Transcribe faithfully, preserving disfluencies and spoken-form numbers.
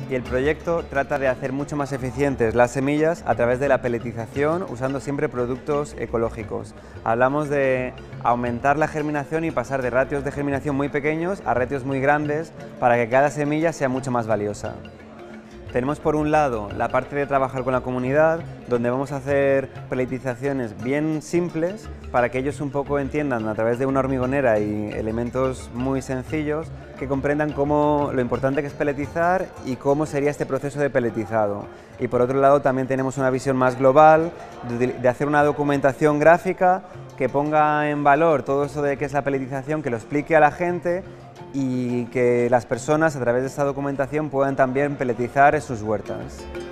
y el proyecto trata de hacer mucho más eficientes las semillas a través de la peletización, usando siempre productos ecológicos. Hablamos de aumentar la germinación y pasar de ratios de germinación muy pequeños a ratios muy grandes para que cada semilla sea mucho más valiosa. Tenemos por un lado la parte de trabajar con la comunidad, donde vamos a hacer peletizaciones bien simples para que ellos un poco entiendan a través de una hormigonera y elementos muy sencillos que comprendan cómo, lo importante que es peletizar y cómo sería este proceso de peletizado. Y por otro lado también tenemos una visión más global de, de hacer una documentación gráfica que ponga en valor todo eso de qué es la peletización, que lo explique a la gente y que las personas a través de esta documentación puedan también peletizar en sus huertas.